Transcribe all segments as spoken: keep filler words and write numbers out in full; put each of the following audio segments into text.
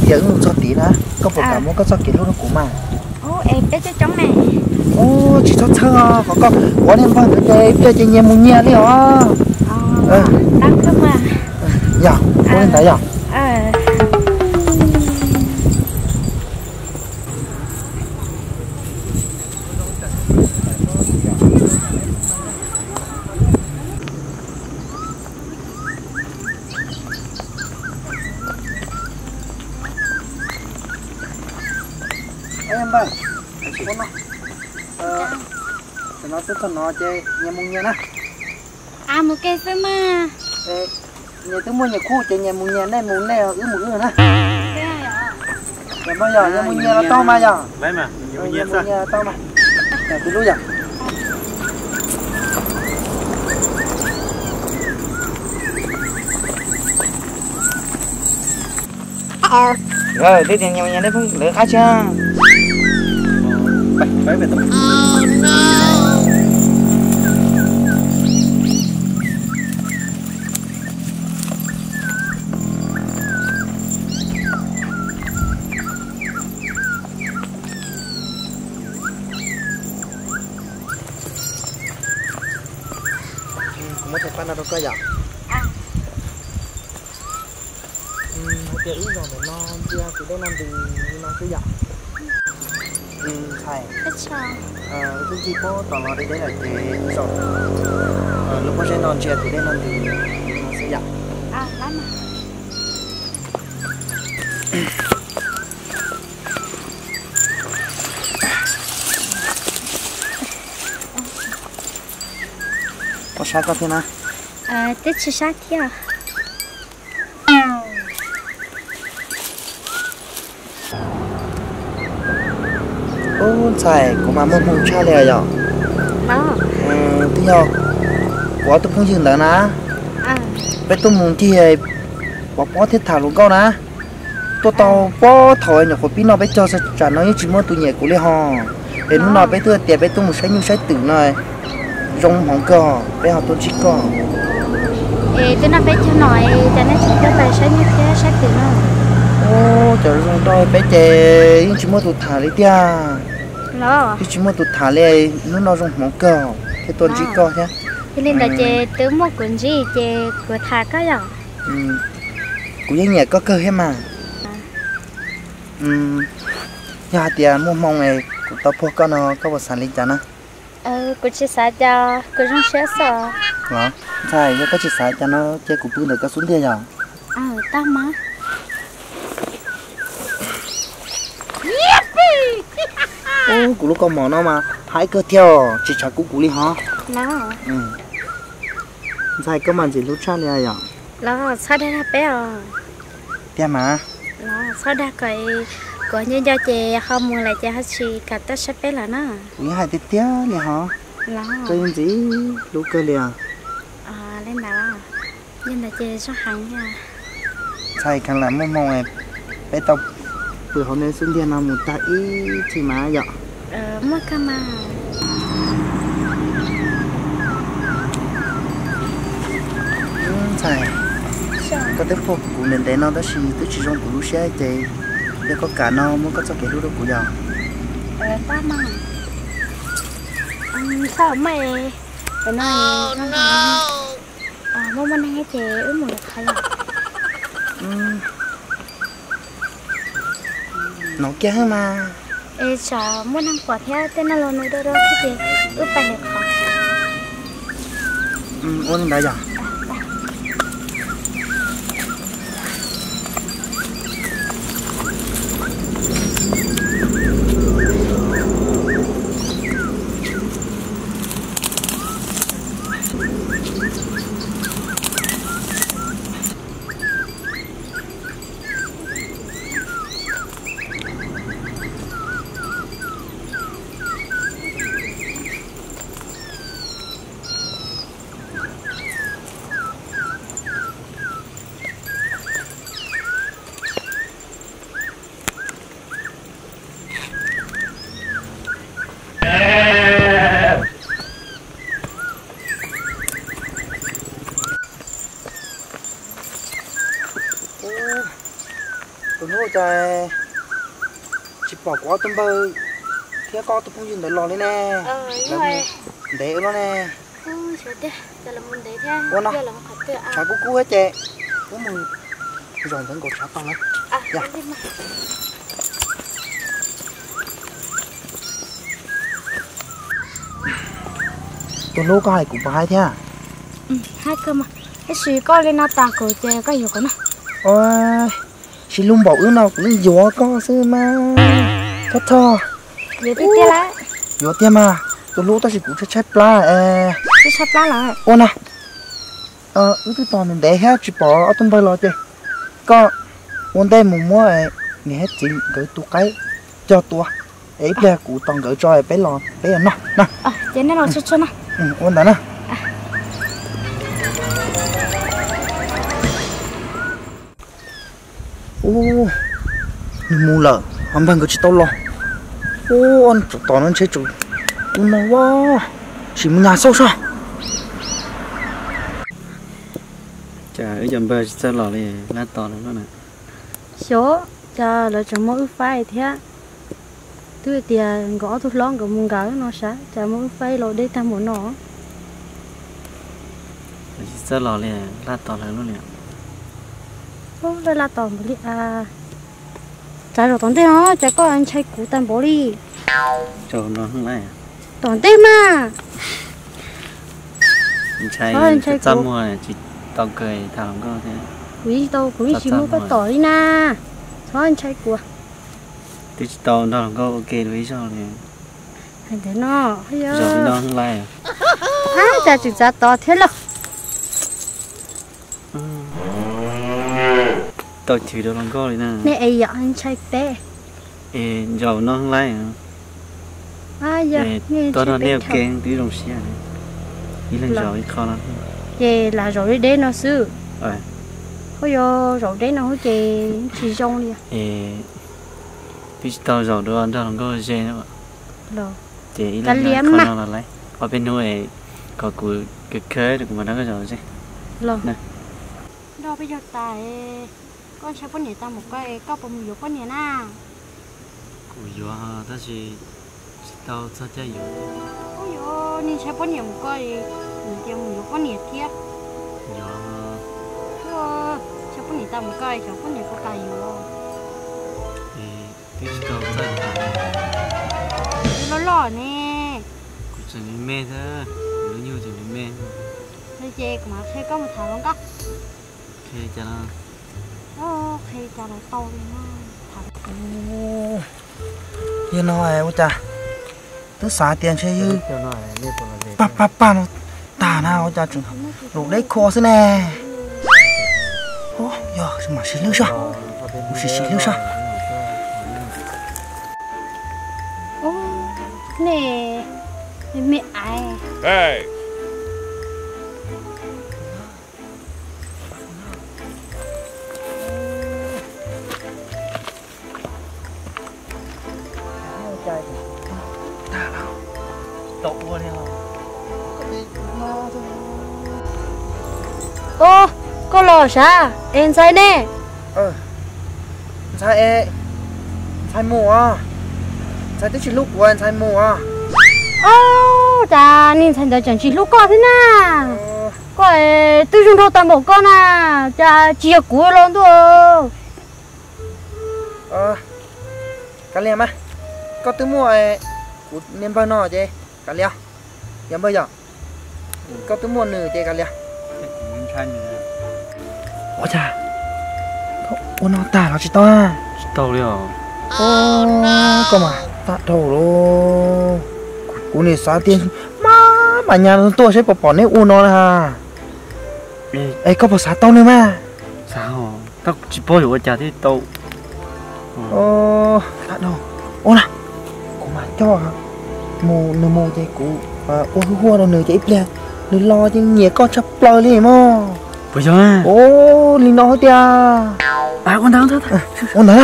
giờ ứng cho tí nữa có một cả muốn có cho kiến luôn nó cũng mà ô em bé cho chóng này ô chỉ cho thơ có có có nên vào được đây bây giờ nhà muốn nhà đi hả ờ đang không à dạ có nên thấy à ờ em bay con nó ờ nó tức con nó chơi nhà muốn nhà nè à một cái gì mà nhà tôi mua nhà khu chơi nhà muốn nhà này muốn này ứ một ứ nữa nhà bao giờ nhà muốn nhà nó to mà giờ đấy mà nhà muốn nhà to mà nhà tôi lúc giờ rồi thế thì nhà nhà đấy cũng được hết chưa phải phải về tập có thể pan nào đâu cơ vậy? Ừ, cái ý rồi để nó chia từ đây năm thì nó cứ vậy. Ừ, thầy. cái sao? Ờ, cái gì có toàn lo đây đấy là cái rồi. Ờ, lúc có sẽ non chia từ đây năm thì nó sẽ vậy. À, lắm mà. Có sao có thế nào? À, tết chưa sát kia. Ô, thầy, có mà muốn mua cha lè rồi. Đó. Ừ, thế nhau. Có tôi không dừng nữa nè. À. Bây tôi muốn thì bỏ bỏ thiết thảo luôn câu nè. Tôi tao bỏ thổi nhỏ của pin nó bây giờ sẽ trả nó như chỉ mua tụi nhẹ của lê hò. Để lúc nào bây tôi tiền bây tôi một sách như sách tử này. Rong hỏng cò, bây giờ tôi chỉ cò. Ê, tôi nói bé cho nói, cho nó chỉ cho bài sách như thế, sách từ nó. Ô, trời ơi, tôi bé trẻ, nhưng chỉ mua tụt thả lấy tia. Đó. Chỉ mua tụt thả lấy, lúc nào rong hỏng cò, cái tôi chỉ cò thế. Thế nên là chị tớ mua cuốn gì, chị của thả cái rồi. Ừ, cũng như nhẹ có cơ hết mà. Ừ, nhà tiền mua mong này, cũng tao mua con nó có một sản linh chán á. Ờ, cô chỉ xả cho, cô rong xé sợ. Hả? Sai, có chỉ xài cho nó chơi cục pin được có xuống thế rồi. Ờ, tao mà. Ô, cú lúc con mỏ nó mà hãy cơ theo chỉ chả cú cú đi hả? Nó. Ừ. Sai có màn gì lúc cha này à? Nó, sao đây là bé rồi. Thế mà. Nó, sao đây cái có như cho chị không muốn lại chị hết chị cả tất sắp bé là nó. Nghĩ hai tiết tía liền hả? Nó. Cái gì lúc cơ liền. À, lên đó. Nhưng là chị rất hẳn nha. Sai càng làm mong mong này bé tao từ hôm nay xuống thiên nào một ta ý chỉ má vậy. Ờ, mua cơ mà. Ừ, sai. Có tiếp phục của mình để nó đó xì tôi chỉ trong của lúc xe chị để có cả nó muốn có cho cái lúc đó của giàu. Ờ, ta mà. Ừ, sao mày cái này oh, no. À, mua bên này chị uống một thay. Ừ. Nó kia mà. Ê, sợ muốn ăn quả theo tên nó luôn nữa đâu đâu cái gì ướp bài được khó. Ừ, ôn đã giờ. trời chỉ bỏ quá tôm bơ thế có tôm không nhìn được lò lên nè ờ như vậy để nó nè ôi trời ơi giờ là mình để theo Ủa nó? giờ là mình phải tự chả ăn cú cú hết chị cú mừng rồi vẫn còn chả con lắm à dạ. đi mà tôi lô cái cũng phải thế à ừ hai cơ mà cái gì có lên nó tàng cổ chơi có hiểu cái nào ôi chỉ lung bỏ ư nào cũng gió có sư mà thất thò giờ tiếp theo là gió tiêm mà tôi lô ta chỉ cũng chết chết pla ê cái sắp lá lại ôn à ờ ư tôi toàn mình để hết chỉ bỏ ở tôm bơ lo chơi có ôn đây mùng mua ấy nghe hết chỉ gửi tu cái cho tua ấy bây giờ cụ toàn gửi cho bé lon bé nó nè à thế nên là chút chút nào ừ, ôn đã nè ô mua lợ ông bạn có chỉ tao lo ô anh toàn anh chơi chủ ôn nó quá chỉ muốn nhà sâu sao chả ở dòng bờ sẽ lò này lá to lắm đó nè số cho là chồng mỗi phái thế tôi tiền gõ thuốc lon của mùng gạo nó sẽ cho mỗi phái rồi đi tham muốn nó sẽ lò này lá to lắm luôn nè ô đây là tỏng boli à trái rồi tỏng tê nó trái có anh chạy cú tan boli trâu nó không lại tỏng tê mà anh chạy chăm mua này chỉ tao cười thằng có thế quý đâu quý chỉ mua cái tỏi đi na sao anh chạy cú thì tao nó có ok với sao này anh thế nó hay rồi nó không lại à cha chỉ ra to thế là tao chịu được lòng có đấy nè nè ấy giờ anh chạy té ê rồi nó không lại à giờ tao nó đeo keng tí đồng xe này đi lên rồi khó lắm về là rồi đi đến nó sư ờ thôi giờ rồi đến nó chỉ chỉ trong đi ê thì tao rồi đồ ăn tao không có dê nữa rồi chị lên rồi khó nó là lấy ở bên nuôi có cùi cái khế được mà nó có rồi chứ rồi nè đâu bây giờ tại con sẽ có nhảy ta một cái có bông nhiều có nhảy na cùi gió ta chỉ tao sao chơi gió ôi yo nhìn sẽ có nhảy một cái nhìn tiền nhiều có nhảy thiệt gió thưa sẽ có nhảy ta một cái sẽ có nhảy có cái nhiều thì thì tao chơi nó lỏ nè cũng chỉ mê thôi nếu như chỉ mê thế chị mà thế có một thằng không có khi cho nó ô khi cho nó to đi nó thằng ô như nói ôi cha tớ xả tiền chơi như cho nó lên còn là gì pa pa pa nó tà nào cha chừng rồi đấy khó thế nè ô giờ mà xí lưu sao xí xí lưu sao ô nè mẹ ai Hey! ô có lò sao em sai nè ờ sai e sai mù à sai tới chỉ lúc của anh sai mù à ô cha nhìn thành giờ chẳng chỉ lúc con thế na có tôi dùng thâu toàn bộ con à cha chia cuối luôn thôi ờ cá liềm á có tôi mua ấy của niềm bao nọ chứ cá liềm giờ bây giờ có tôi mua nửa chứ cá liềm cũng chăn nữa ôi cha ôi nó tả nó chỉ to à tao liệu ô có mà tạ thầu luôn cú này xóa tiền má mà nhà nó tôi sẽ bỏ bỏ nếp u nó ha ấy có bỏ xá tao nữa mà sao tao chỉ bỏ được chả thế tao ô tạ đâu ô nè cú mà cho mù nửa mù chơi cú à ô hú hua đâu nửa chơi ít lẹ nửa lo chứ nhẹ con chập lơi đi mà bây giờ ô linh nó tia à con đang thôi ô nè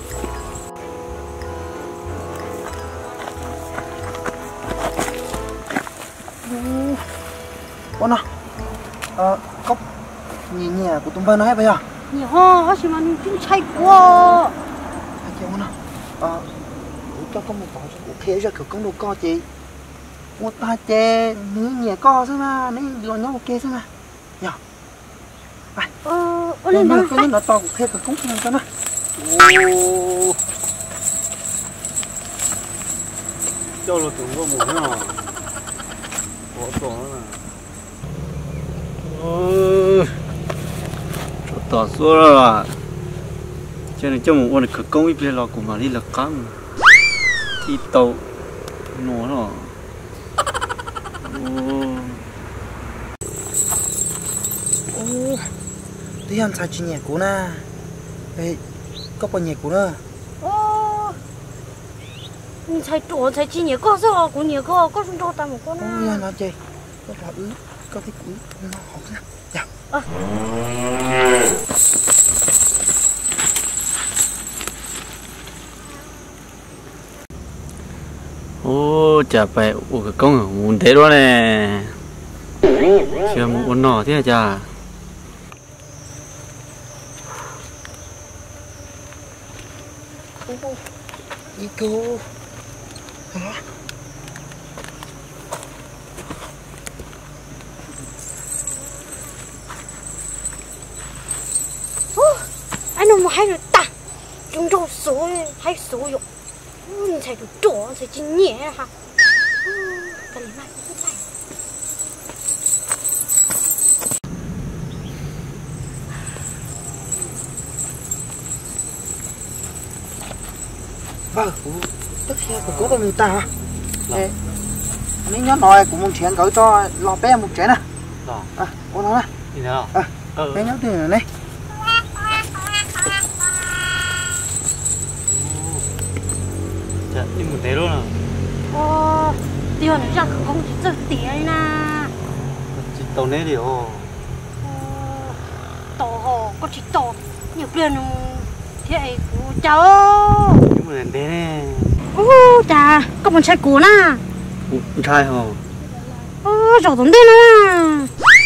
ô nè ờ cốc nhẹ nhẹ của tụi bay nói bây giờ nhiều ho chỉ mà chúng chạy quá ờ cho con một vỏ cho cụ thế ra cửa con đồ co chị một ta chè nữ nhẹ co xem mà nữ lo nhau một kê xem mà nhở ờ ô lên nó đó có nó to cụ thế cửa cũng không cho nó ô cho nó tưởng có một nó có to nữa ôi tỏ số rồi cho nên cho một con cửa công ít lên lo của mà đi là căng thì tàu nó nó ô tí ăn sao chị nhẹ cũ na ê có bao nhẹ cũ nữa ô你才多才几年高少过年高高中到大么过呢 ôi ya nó chơi có là ứ có cái cũ nó học ra dạ ô chả phải ô cái công ở muốn thế đó nè chưa muốn nọ thế chả đi cô hả anh nó mà hay rồi ta chúng đâu số hay số dụng你才多才几年哈cái này cũng phải vâng tức khi của cố của người ta hả ê anh nhớ nói của một chuyện gửi cho lò bé một chuyện nè à ô nó nè gì nào à bé nhớ từ này chả đi muốn thế luôn à ô tiền nó ra không chỉ rất tiền nè chỉ tàu nấy đi ô tàu hồ có chỉ tàu nhiều tiền thế ấy của cháu nhưng mà thế nè ô cha có một trái củ nè con trai hả ô rồi tốn tiền nè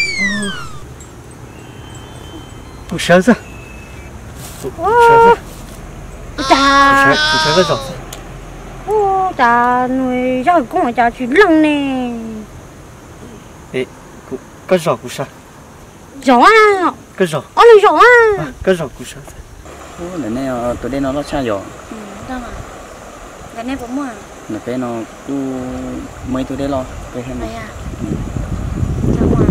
ô sợ sao ô cha sợ sợ cái giọt ô cha nuôi ra cũng là cha chuyện lăng nè ê cái giọt của sao gió à cái giọt ô này gió à cái giọt của sao ô này này tụi đây nó nó xa rồi ừ đâu mà cái này cũng mua là cái nó cứ mấy tụi đây lo cái hay vậy này à sao mà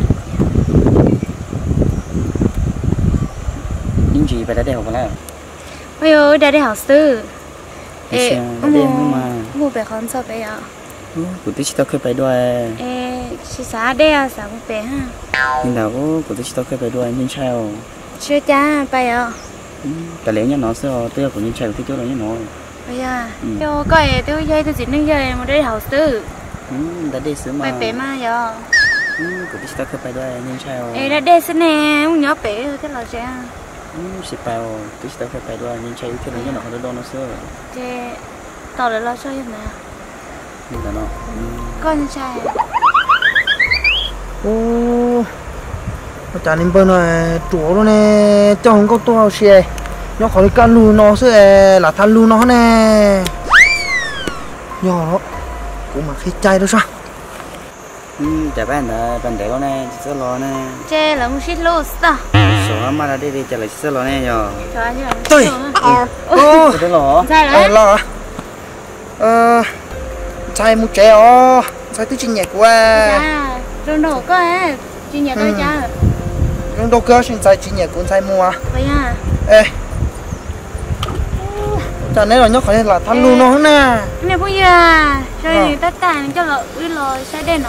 những gì phải đã đeo vào lại ôi ơi đã đi học sư ê mua mua bé con sao bé à của tôi chỉ tao khơi phải đuôi ê chị xã đây à xã cũng bé ha nhưng nào của tôi chỉ tao khơi phải đuôi nhưng sao chưa cha bé à cái lẽ nhá nó sao tôi của nhưng sao cái chỗ đó nhá nó bây giờ yo coi tôi dây tôi chỉ nên dây mà đi học sư đã đi sớm mà bé bé mà giờ của tôi chỉ tao khơi phải đuôi nhưng sao ê đã đi xin nè không nhớ bé thế là sẽ sẽ bao tôi chỉ tao khơi phải đuôi nhưng sao cái đó nhá nó không đâu nó sơ thế tao lại lo cho em nè nhưng là nó con trai ô chả nên bên này chỗ đó nè cho không có to xe nó khỏi can lu nó sẽ là than lu nó nè nhỏ đó cũng mà khi chay đó sao chả bạn là bạn để lo nè sơ lo nè chơi là một xíu lô sao số mà ra đi đi chả lại sơ lo nè nhở tôi ô cái lo sai ờ đấy lo ờ chay một trẻ ó chay tới trình nhẹ của à rồi nổ có ấy chị nhớ tôi cha nhưng đâu cơ xin chay trình nhẹ cũng chay mua vậy à ê chả nên là nhóc khỏi là than lu nó nè cái này bây giờ rồi tất cả cho lợ uy lò sai đen nó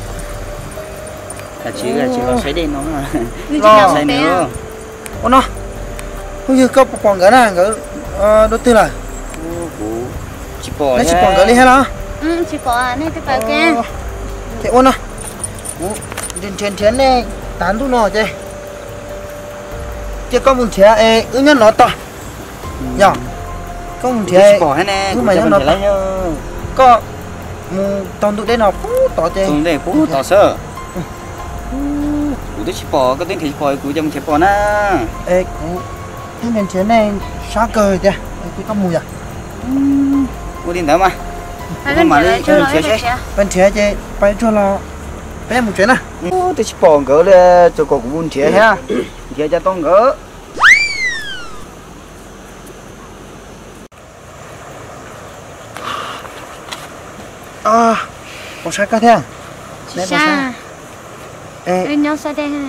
là chỉ là chỉ lo xoáy đen nó mà như chị nào xoáy bé nữa ô nó không như có bọn gỡ nè gỡ đôi tư là chỉ bỏ nó chỉ bọn gỡ đi hay là ừ chị có à này tôi bảo kia thế ôn à trên trên trên này tán tu nó chứ chứ có một trẻ ê ư nhân nó to nhở có một trẻ bỏ hay nè cứ mày nó lấy có một tông tụi đây nó phú to chứ tụi đây phú to sơ của tôi chỉ bỏ cái tiếng thì bỏ của trong chỉ bỏ na ê cú trên trên trên này sao cười chứ cái có mùi à Mua điện thoại mà. Hai cái này cho nó hết chứ. bên thế chứ bay cho nó bé một chuyện à tôi chỉ bỏ gỡ là cho có cũng thế ha thế cho tông gỡ à có sao cả thế Sa. ê Em nhau sao đây ha?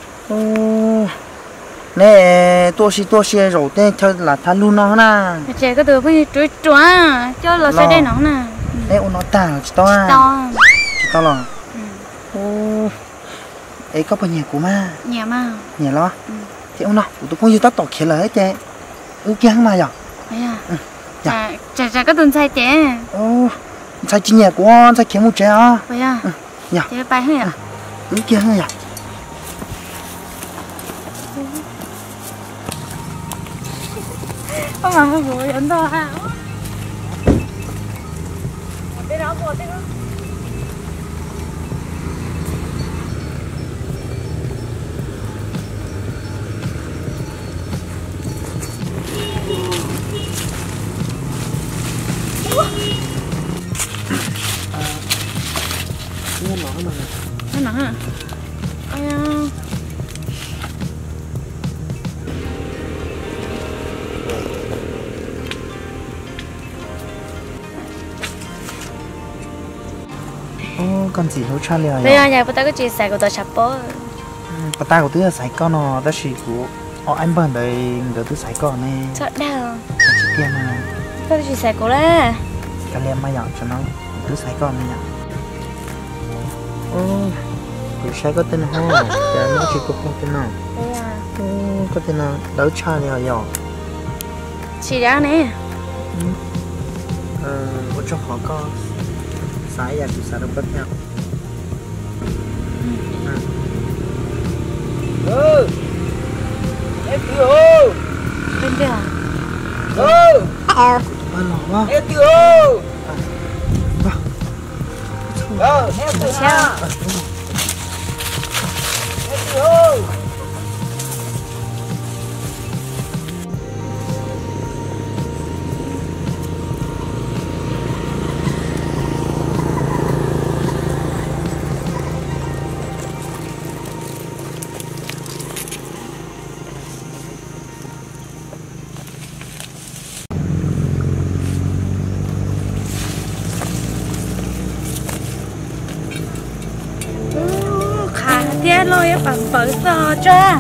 nè tôi chỉ tôi chỉ rồi tên theo là thanh luôn nó na Trẻ có từ với chuối chuối cho là sao đây nó nè. ê nó tao chỉ to à To. chỉ to là ô ê có bao nhiêu của ma Nhà mà. nhà lo thì ông nào tôi cũng như tao tọt kia lại chứ ư kia mà giờ Đấy à. Dạ. Chả chả chả có tuần sai trẻ. ô sai chi nhà của con sai kiếm một trẻ à Đấy à. dạ Trẻ bài hơi à. ư kia hơi à Không mà không vui ấn to ha. Đây đó bộ đây đó. Nó nặng à? Ai à? ô con gì nó cha liền Bây giờ nhà bà ta có chia sẻ của tôi sắp bố. bà ta của tôi là sài con nó đó chỉ của họ anh bạn đây người tôi sài con nè Sợ đau. chỉ tiền mà Tôi chia sẻ của là. cái liam mà dọn cho nó tôi sài con này nhá ô người sài có tên ho cha nó chỉ có không tên nào Đây à. ô có tên nào đấu cha liền dọn Chị đã nè. ờ có cho họ con sài ya cũng sài đâu có theo ừ em tiêu Bên kia à? ừ à lỏ quá em tiêu ờ em tiêu Sao? em tiêu Khá tiếc lôi á bằng phở sò cha.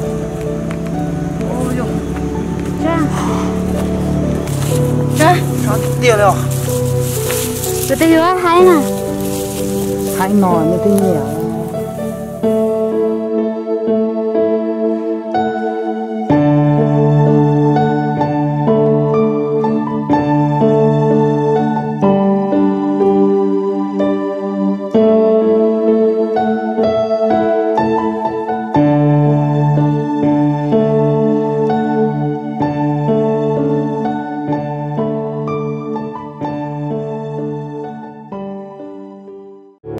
ôi dồi Cha. Cha. cho tiêu rồi Tụi tôi vô thấy nè. hai nồi như thế nhỉ